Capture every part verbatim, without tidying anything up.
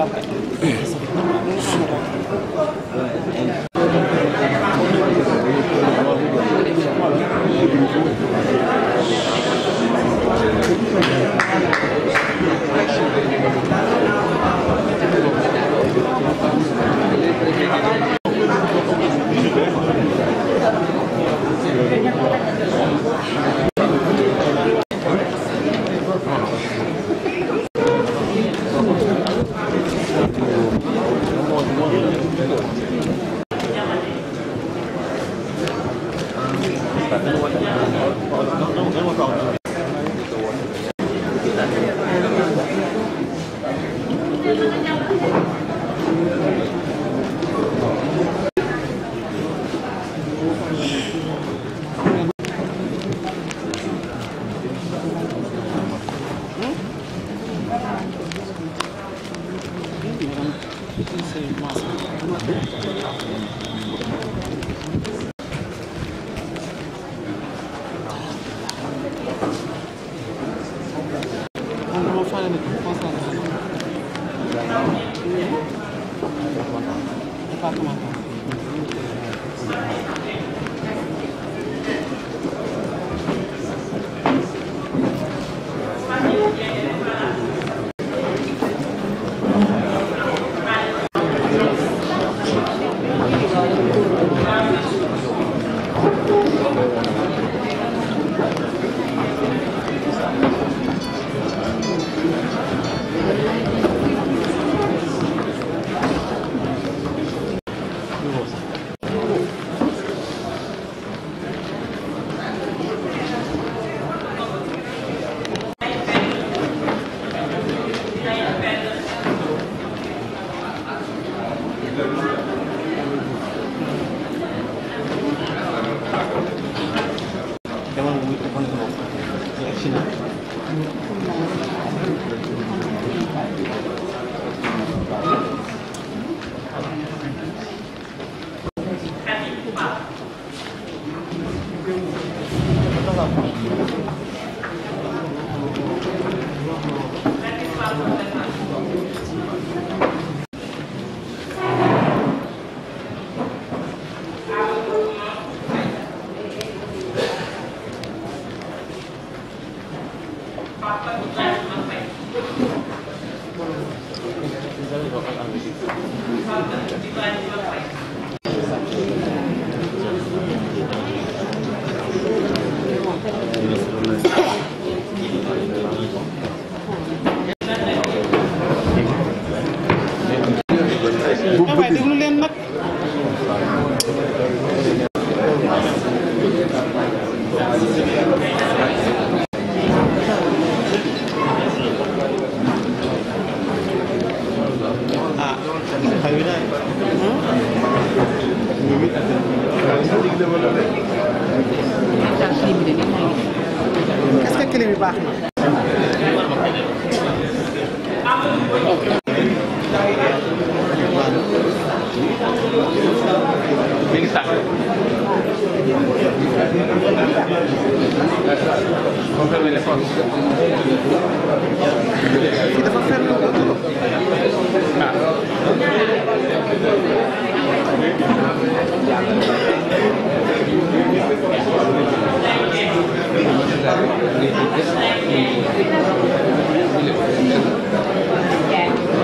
Yeah.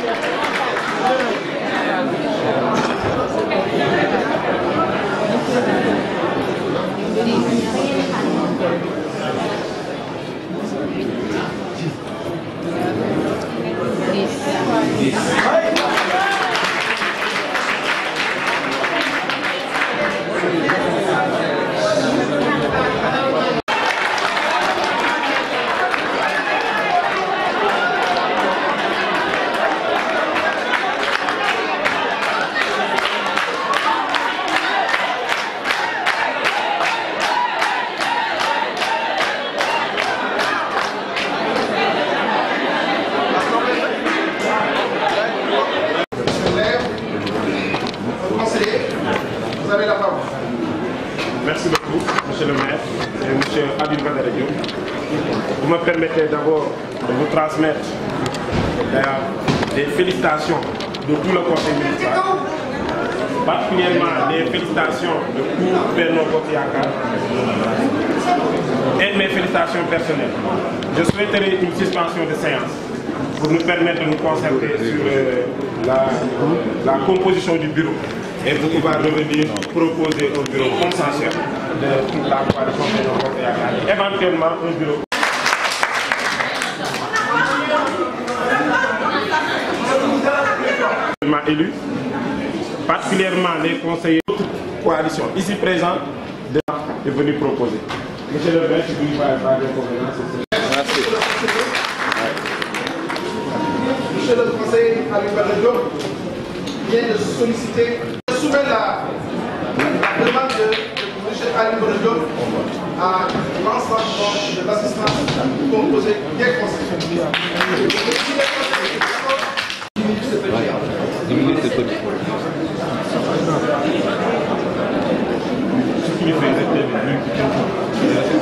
Merci beaucoup, monsieur le maire et monsieur Habib Badara Diop. Vous me permettez d'abord de vous transmettre euh, des félicitations de tout le conseil municipal, particulièrement des félicitations de tout Benno Bokk Yakaar et mes félicitations personnelles. Je souhaiterais une suspension de séance pour nous permettre de nous concentrer sur euh, la, la composition du bureau et pour pouvoir revenir proposer un bureau consensuel de toute la coalition Benno Bokk Yakaar et éventuellement un bureau élu, particulièrement les conseillers de toute coalition ici présents est venu proposer. Monsieur le maire, si vous ne voulez pas d'inconvénience, merci. Monsieur le conseiller Habib Badara Diop vient de solliciter, de soumettre la, la demande de, de monsieur Habib Badara Diop à l'ensemble de l'assistance composée des conseillers. dix minutes, c'est petit. Ce qui les fait, c'était